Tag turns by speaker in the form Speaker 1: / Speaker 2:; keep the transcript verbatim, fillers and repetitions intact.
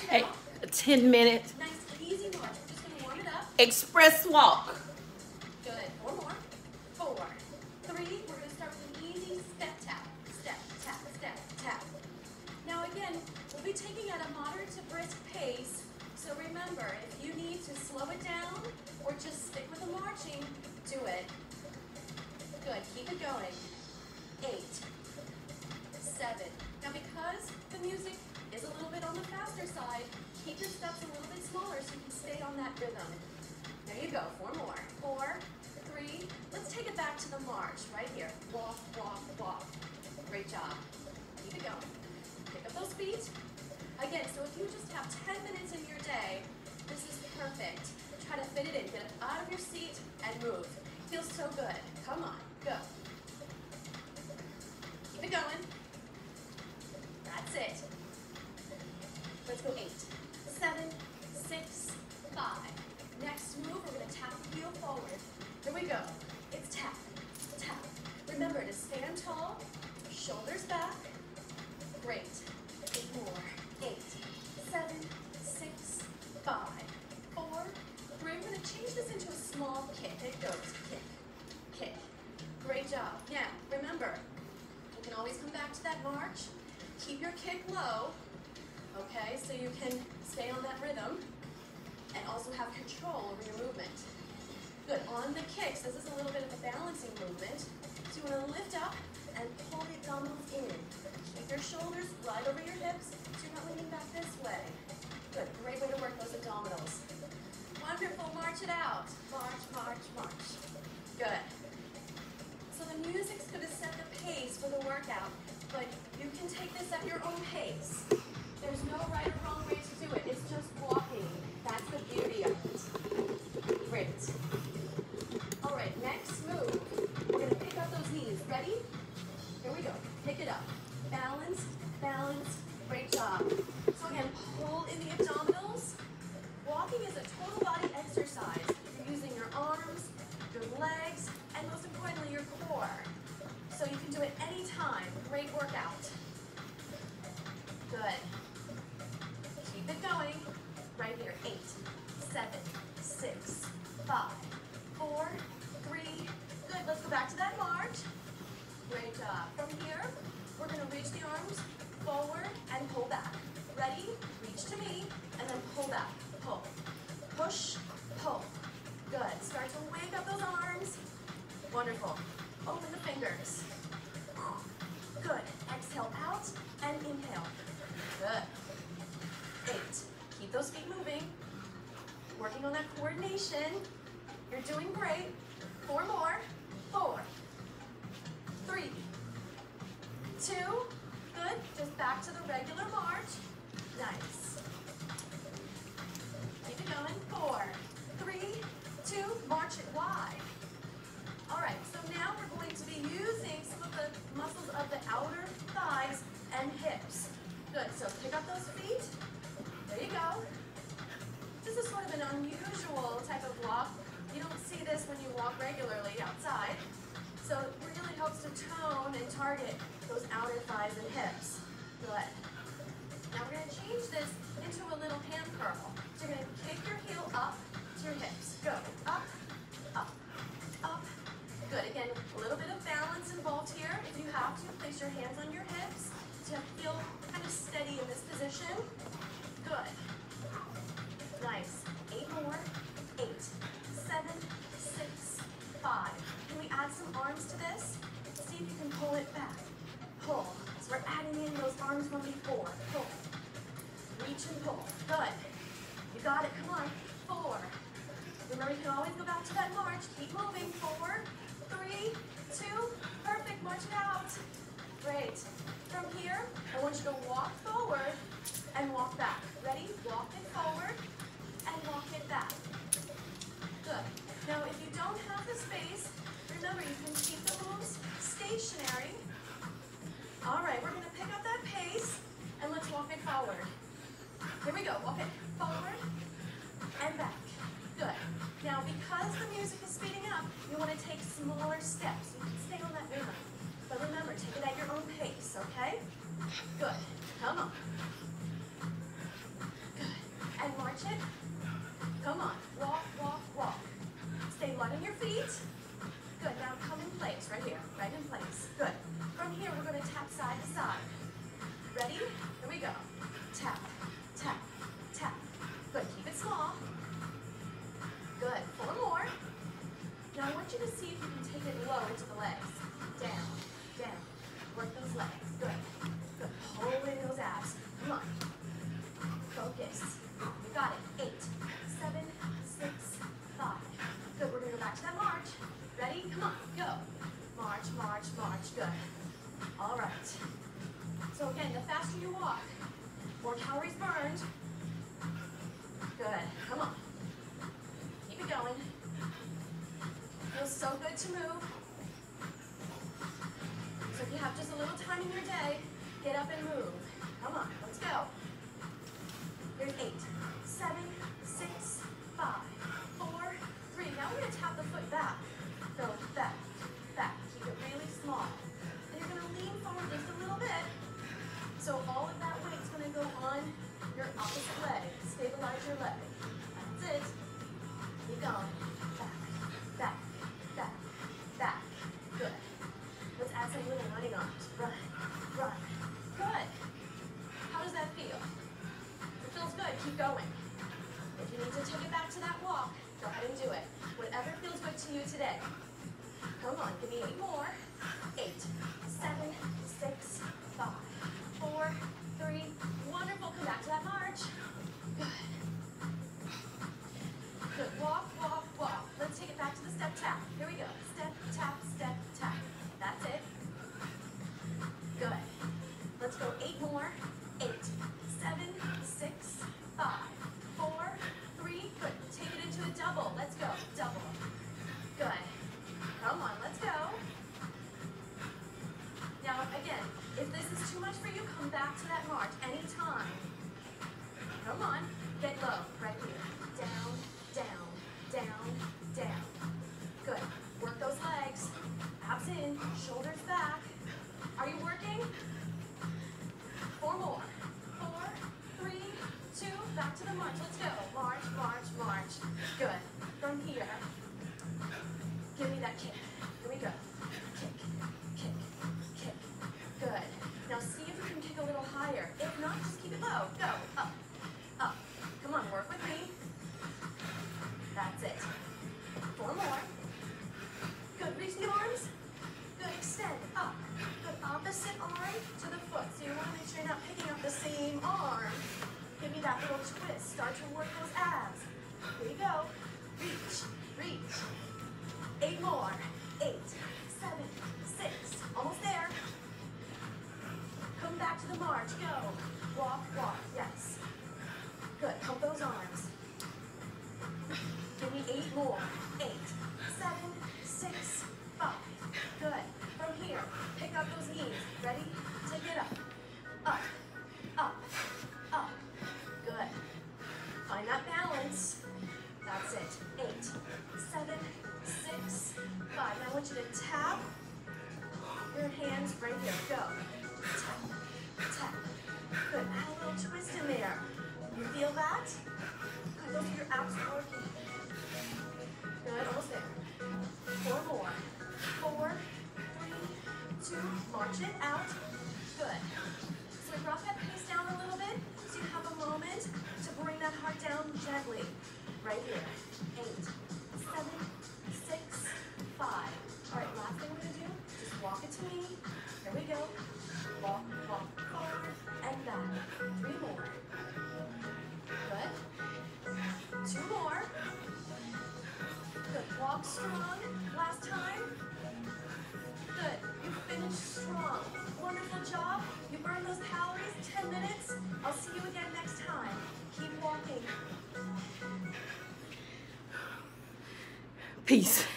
Speaker 1: Hey, ten minutes.
Speaker 2: Nice, easy march. We're just going to warm it up.
Speaker 1: Express walk.
Speaker 2: Good. Four more. Four. Three. We're going to start with an easy step tap. Step, tap, step, tap. Now again, we'll be taking at a moderate to brisk pace. So remember, if you need to slow it down or just stick with the marching, do it. Good. Keep it going. Eight. Seven. Now because the music is a little bit on the faster side, keep your steps a little bit smaller so you can stay on that rhythm. There you go. Four more. Four. Three. Let's take it back to the march right here. Walk, walk, walk. Great job. Keep it going. Pick up those feet. Again, so if you just have ten minutes in your day, this is perfect. Try to fit it in. Get up out of your seat and move. Feels so good. Come on. Go. Keep it going. That's it. Let's go eight, seven, six, five. Next move, we're going to tap the heel forward. Here we go. It's tap, tap. Remember to stand tall, shoulders back. Great. Eight more. Eight, seven, six, five, four, three. We're going to change this into a small kick. It goes kick, kick. Great job. Now, remember, you can always come back to that march. Keep your kick low, okay, so you can stay on that rhythm and also have control over your movement. Good. On the kicks, this is a little bit of a balancing movement. So you want to lift up and pull the abdominals in. Keep your shoulders right over your hips so you're not leaning back this way. Good. Great way to work those abdominals. Wonderful. March it out. March, march, march. Good. So the music's going to set the pace for the workout, but you can take this at your own pace. There's no right or wrong way to do it. It's just walking. That's the beauty of it. Great. All right, next move. We're going to pick up those knees. Ready? Here we go. Pick it up. Balance, balance. Great job. So again, pull in the abdominals. Walking is a total body exercise. You're using your arms, your legs, and most importantly, your core. So you can do it anytime. Great workout. Good. Keep it going. Right here. Eight, seven, six, five, four, three. Good. Let's go back to that march. Great job. From here, we're going to reach the arms forward and pull back. Ready? Reach to me and then pull back. Pull. Push. Pull. Good. Start to wake up those arms. Wonderful. Open the fingers. Good. Exhale out and inhale. Good. Eight. Keep those feet moving. Working on that coordination. You're doing great. Four more. Four. Three. Two. Good. Just back to the regular march. Nice. Keep it going. Four. Three. Two. March it wide. All right, so now we're going to be using some of the muscles of the outer thighs and hips. Good, so pick up those feet. There you go. This is sort of an unusual type of walk. You don't see this when you walk regularly outside. So it really helps to tone and target those outer thighs and hips. Good. Now we're going to change this into a little hand curl. So you're going to kick your heel up to your hips. Go. Up, up, up. Good. Again, a little bit of balance involved here. If you have to, place your hands on your hips to feel kind of steady in this position. Good. Nice. Eight more. Eight, seven, six, five. Can we add some arms to this? See if you can pull it back. Pull. So we're adding in those arms from before. Pull. Reach and pull. Good. You got it. Come on. Four. Remember, you can always go back to that march. Keep moving. Four. Three, two, perfect, march it out. Great. From here, I want you to walk forward and walk back. Ready? Walk it forward and walk it back. Good. Now, if you don't have the space, remember you can keep the moves stationary. All right, we're going to pick up that pace and let's walk it forward. Here we go. Walk it forward and back. Good. Now, because the music is speeding up, you want to take smaller steps. You can stay on that rhythm. But remember, take it at your own pace, okay? Good. Come on. march it. Come on, walk, walk, walk. Stay light on your feet. Good, now come in place, right here, right in place. Good. From here, we're gonna tap side to side. Ready? Here we go. Tap, tap, tap. Good, keep it small. Good, four more. Now I want you to see if you can take it low into the legs. Down, down. Work those legs, good. Good, pull in those abs. Come on. Focus. You got it. Eight, seven, six, five. Good, we're gonna go back to that march. Ready? Come on, go. March, march, march, good. All right. So again, the faster you walk, more calories burned. Good, come on. Keep it going. Feels so good to move. So if you have just a little time in your day, get up and move. Come on, let's go. Here's eight, seven, six, five, four, three. Now we're gonna tap the foot back. Go back, back. Keep it really small. And you're gonna lean forward just a little bit. So all of that weight's gonna go on your opposite leg. Stabilize your leg. That's it. Keep going. Back, back, back, back. Good. Let's add some little running arms. Run, run. Good. How does that feel? It feels good. Keep going. If you need to take it back to that walk, go ahead and do it. Whatever feels good to you today. Come on, give me eight more. Eight, seven, six, five, four, three. Wonderful. Come back to that march. Good. Good. Walk, walk, walk. Let's take it back to the step tap. Here we go. Step, tap, step, tap. That's it. Good. Let's go eight more. Eight, seven, six, five, four, three. Good. Take it into a double. Let's go. Double. Good. Come on, let's go. Now, again, if this is too much for you, come back to that march anytime. Come on. Get low. Right here. Down, down, down, down. Good. Work those legs. Abs in, shoulders back. Are you working? Four more. Four, three, two. Back to the march. Let's go. March, march, march. Good. From here, give me that kick. Here we go. Kick, kick, kick. Good. Now see if you can kick a little higher. If not, just keep it low. Go. Up, up. Come on, work with me. That's it. Four more. Good. Reach the arms. Good. Extend. Up. Good. Opposite arm to the foot. So you want to make sure you're not picking up the same arm. Give me that little twist. Start to work those abs. Here you go. Reach. Reach. Eight more. Eight, seven, six. Almost there. Come back to the march. Go. Walk, walk. Yes. Good. Pump those arms. Give me eight more. Eight, seven, six, five. Good. From here, pick up those knees. Ready? Take it up. Up, up, up. Good. Find that balance. That's it. Eight, seven, six, five. Now I want you to tap your hands right here. Go. Tap, tap. Good. Add a little twist in there. You feel that? Good. Those are your abs working. Good. Almost there. Four more. Four, three, two. March it out. Good. So we brought that pace down a little bit so you have a moment to bring that heart down gently. Right here. Eight, seven, six, five. All right, last thing we're going to do, just walk it to me. Here we go. Walk, walk, forward, and back. Three more. Good. Two more. Good. Walk strong. Last time. Good. You finished strong. Wonderful job. You burned those calories. Ten minutes. I'll see you again next time. Keep walking.
Speaker 1: Peace.